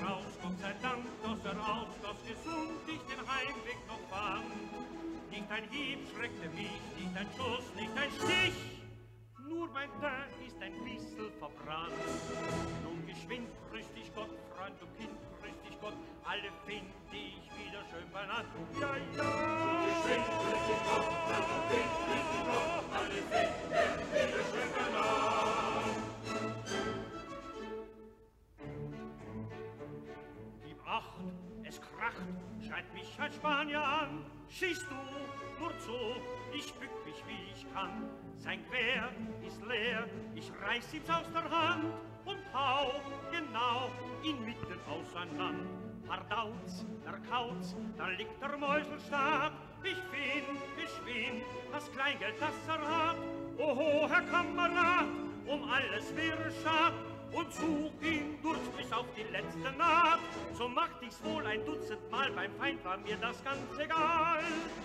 Strauss, Gott sei Dank, dass ausgoss gesund, ich den Heimweg noch fand. Nicht ein Hieb schreckte mich, nicht ein Schuss, nicht ein Stich, nur mein Teint ist ein bisschen verbrannt. Nun geschwind, grüß dich Gott, Freund und Kind, grüß dich Gott, alle find ich wieder schön benannt. Ja, ja! Geschwind, grüß dich Gott, Freund und Kind, grüß dich Gott, alle find ich wieder schön benannt. Gib Acht, es kracht, schreit mich ein Spanier an. Schießt du nur zu, ich bück mich wie ich kann. Sein Gewehr ist leer, ich reiß ihm aus der Hand und hau genau inmitten auseinander. Pardauz, der Kauz, da liegt der Mäusel stark. Ich find geschwind das Kleingeld, das hat. Oho, Herr Kamerad, alles wäre schad. Und such ihn durch bis auf die letzte Naht. So macht ich's wohl ein Dutzend Mal, beim Feind war mir das ganz egal.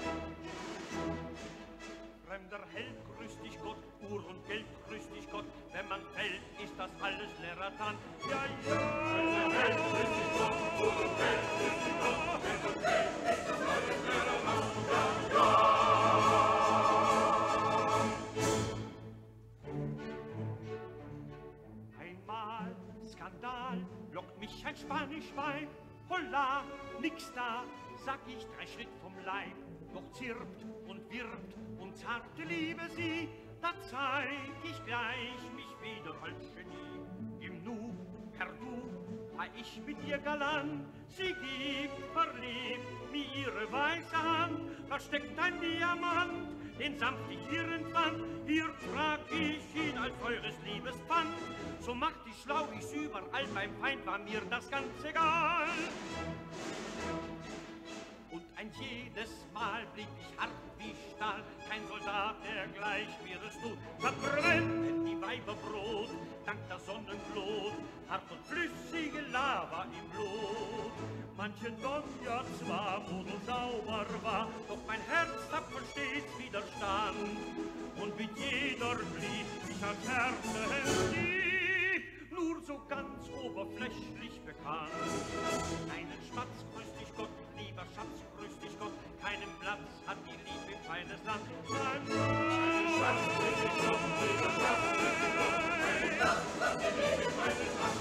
Fremder Held, grüß dich Gott, Uhr und Geld, grüß dich Gott, wenn man fällt, ist das alles leerer Tand. Ja, ja! Fremder Held, grüß dich Gott, Uhr und Geld, grüß dich Gott, wenn man fällt, ist das alles leerer Tand. Ja, ja! Einmal Skandal, lockt mich ein Spanischweib, holla, nix da, sag ich 3 Schritt vom Leib. Doch zirpt und wirbt und zarte Liebe sie, da zeig ich gleich mich wieder als Genie. Im Nu, per Du, war ich mit ihr galant, sie gibt verliebt mir ihre weiße Hand, da steckt ein Diamant, den sanft ich hier empfand, hier trag ich ihn als eures Liebespfand. So macht ich schlau, ich's überall, beim Feind war mir das ganz egal. Und ein jedes Mal blieb ich hart wie Stahl, kein Soldat, der gleich mir es tut. Verbrennt die Weiber Brot, dank der Sonnenglut, hart und flüssige Lava im Blut. Manche Donja zwar, wo du sauber war, doch mein Herz hat stets Widerstand. Und mit jeder blieb ich als Herze lieb, nur so ganz oberflächlich bekannt. Einen Spatz, grüß dich Gott, lieber Schatz, grüß dich Gott, keinen Platz hat die Liebe im feines Land. Einen Schatz, grüß dich Gott, lieber Schatz, grüß dich Gott, keinen Platz hat die Liebe im feines Land.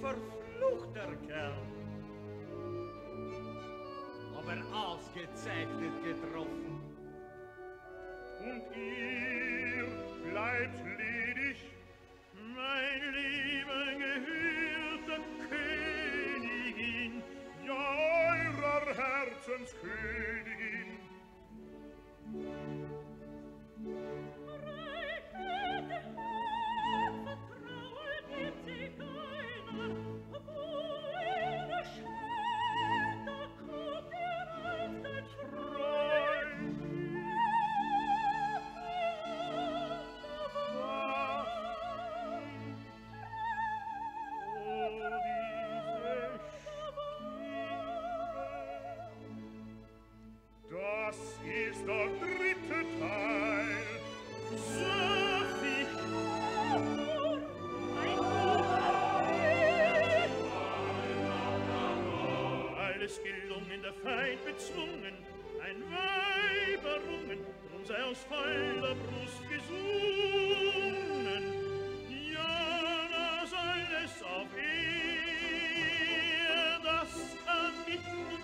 verfluchter Kerl. Aber ausgezeichnet getroffen. Und ihr bleibt ledig, mein lieber gehörter Königin, ja, eurer Herzenskönigin. Das ist der dritte Teil. Sophie, alles gelungen, der Feind bezwungen, ein Weiberrungen, drum sei aus voller Brust gesungen. Ja, das alles auf das kann ich